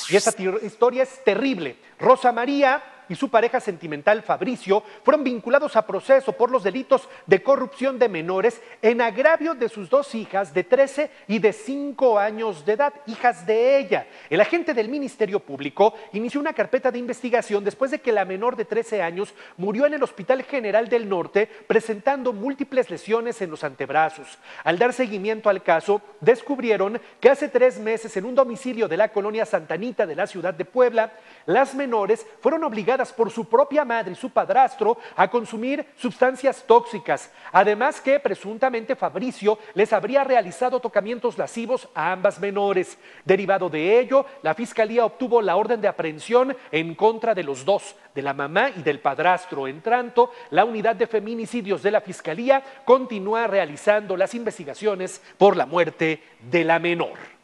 Y esta historia es terrible. Rosa María y su pareja sentimental Fabricio fueron vinculados a proceso por los delitos de corrupción de menores en agravio de sus dos hijas de 13 y de 5 años de edad, hijas de ella. El agente del Ministerio Público inició una carpeta de investigación después de que la menor de 13 años murió en el Hospital General del Norte presentando múltiples lesiones en los antebrazos. Al dar seguimiento al caso, descubrieron que hace 3 meses en un domicilio de la colonia Santa Anita de la ciudad de Puebla, las menores fueron obligadas por su propia madre y su padrastro a consumir sustancias tóxicas. Además que presuntamente Fabricio les habría realizado tocamientos lascivos a ambas menores. Derivado de ello, la Fiscalía obtuvo la orden de aprehensión en contra de los dos, de la mamá y del padrastro. En tanto, la unidad de feminicidios de la Fiscalía continúa realizando las investigaciones por la muerte de la menor.